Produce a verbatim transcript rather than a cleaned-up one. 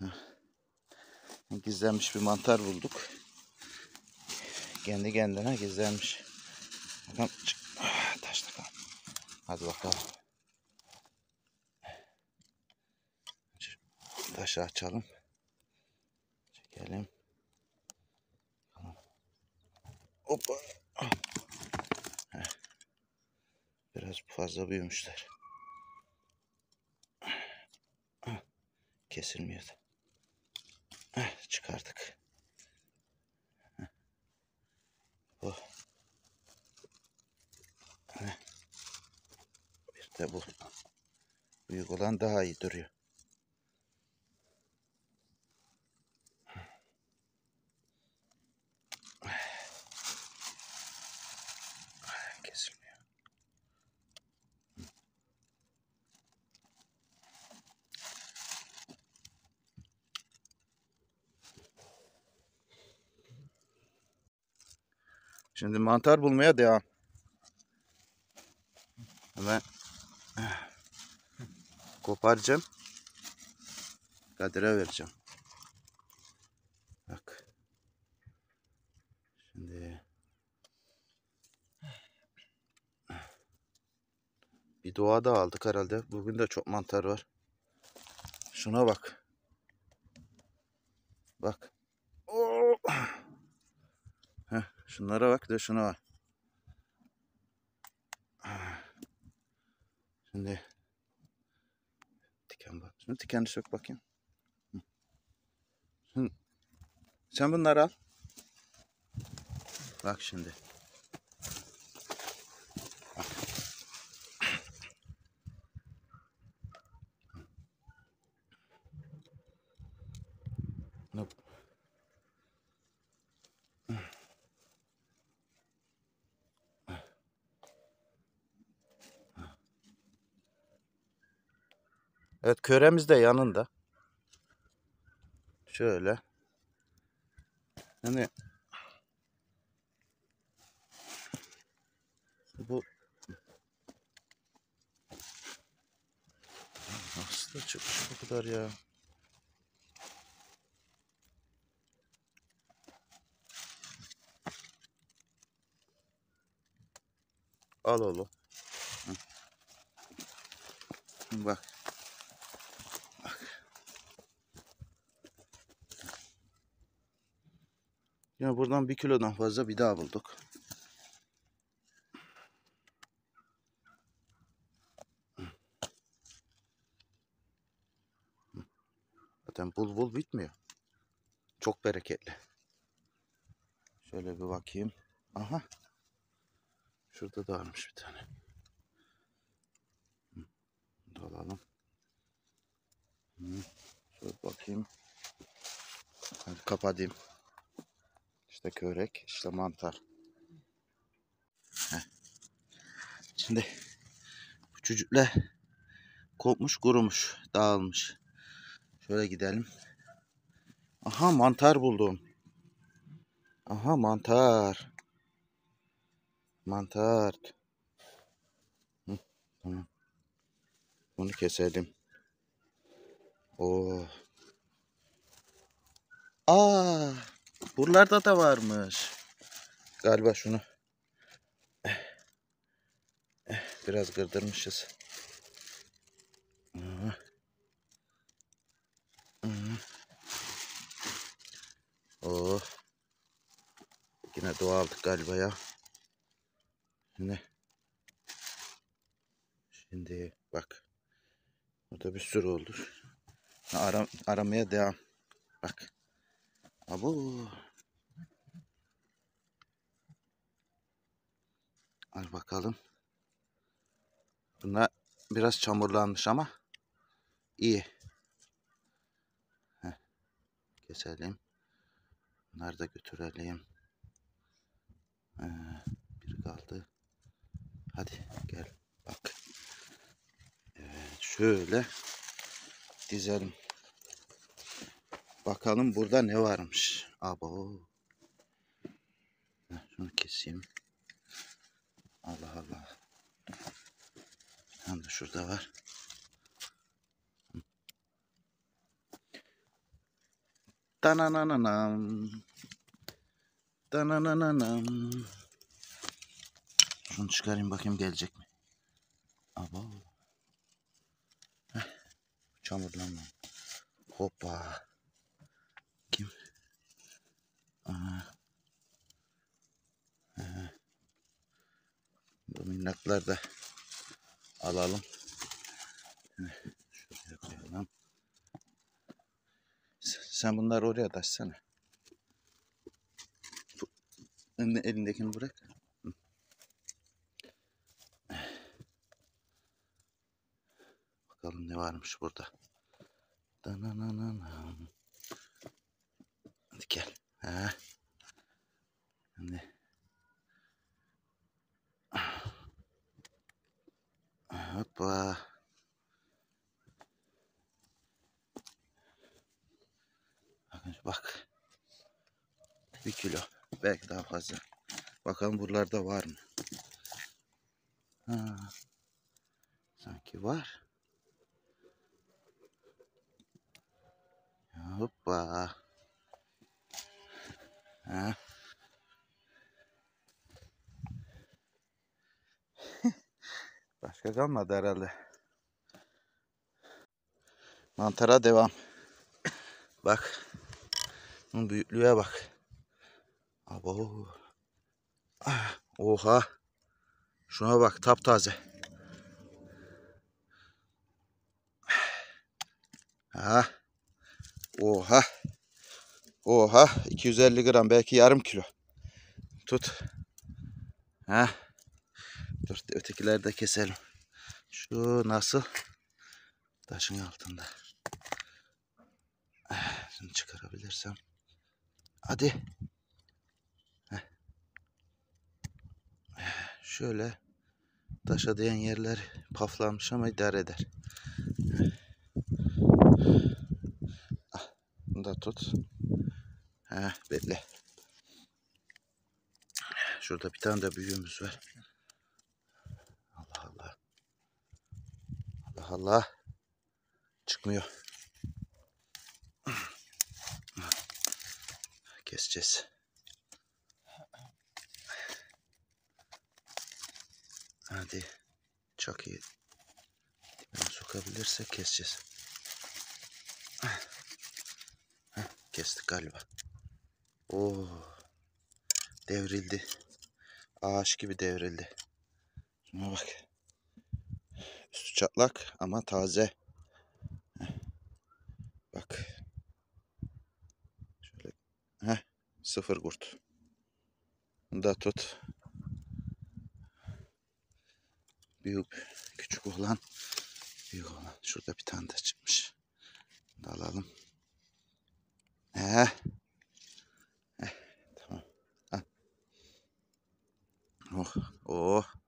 Gizlenmiş bir mantar bulduk. Kendi kendine gizlenmiş. Bakalım çık. Taş bakalım. Hadi bakalım. Taşı açalım. Çekelim. Hoppa. Biraz fazla büyümüşler. Kesilmiyordu. Çıkardık. Bu. Bir de bu. Büyük olan daha iyi duruyor. Kesilmiyor. Şimdi mantar bulmaya devam. Hemen koparacağım. Kadir'e vereceğim. Bak. Şimdi bir doğada aldık herhalde. Bugün de çok mantar var. Şuna bak. Bak. Oo. Heh, şunlara bak de şuna bak. Şimdi diken bak. Şimdi dikenini sök bakayım. Şimdi, sen bunları al. Bak şimdi. Bak. Nope. Evet, köremiz de yanında. Şöyle. Yani bu nasıl da çıkmış bu kadar ya? Al oğlum. Hı. Bak. Bak. Ya buradan bir kilodan fazla bir daha bulduk. Zaten bul bul bitmiyor. Çok bereketli. Şöyle bir bakayım. Aha. Şurada da varmış bir tane. Bunu da alalım. Şöyle bakayım. Hadi kapatayım. İşte körek, işte mantar. Heh. Şimdi bu çocuklar kopmuş, kurumuş, dağılmış. Şöyle gidelim. Aha, mantar buldum. Aha, mantar. Mantar. Hı, tamam. Bunu keselim. Oo. Aa, buralarda da varmış. Galiba şunu biraz kırdırmışız. Hı. Hı. Oh. Yine doğa aldık galiba ya. Şimdi, şimdi bak. Burada bir sürü olur. Aram, aramaya devam. Bak. Abo. Al bakalım. Bunlar biraz çamurlanmış ama iyi. Heh. Keselim. Bunları da götürelim. Ee, biri kaldı. Hadi gel. Bak. Evet, şöyle dizelim. Bakalım burada ne varmış. Abo. Şunu keseyim. Allah Allah. Hem de şurada var. Danananam. Danananam. Şunu çıkarayım bakayım gelecek mi? Aba. Heh, çamurlanma. Hoppa. Kim? Aha. Aha. Bu minnaklar da alalım. Şuraya koyalım. Sen bunları oraya taşsana. Elindekini bırak. Bakalım ne varmış burada. Danananam. Hadi gel. Ha. Hadi. Hoppa. Bak. Bir kilo. Belki daha fazla. Bakalım buralarda var mı? Ha. Sanki var. Hoppa. Ha. Başka kalmadı herhalde. Mantara devam. Bak. Bunun büyüklüğe bak. Abo. Ah, oha. Şuna bak taptaze. Ha. Oha. Oha. iki yüz elli gram belki yarım kilo. Tut. Ha. Dur ötekileri de keselim. Şu nasıl? Taşın altında. Şimdi çıkarabilirsem. Hadi. Heh. Şöyle taşa değen yerler paflanmış ama idare eder. Ah, bunu da tut. Heh, bekle. Şurada bir tane de büyüğümüz var. Allah Allah. Allah Allah. Çıkmıyor. Keseceğiz. Hadi. Çok iyi. Dibine sokabilirsek keseceğiz. Heh, kestik galiba. Oo. Devrildi. Ağaç gibi devrildi. Şuna bak. Üstü çatlak ama taze. Heh. Bak. Şöyle. Heh. Sıfır kurt. Bunu da tut. Büyük, küçük olan, büyük olan. Şurada bir tane de çıkmış. Bunu da alalım. Heh. Heh. Tamam. Heh. Oh, oh.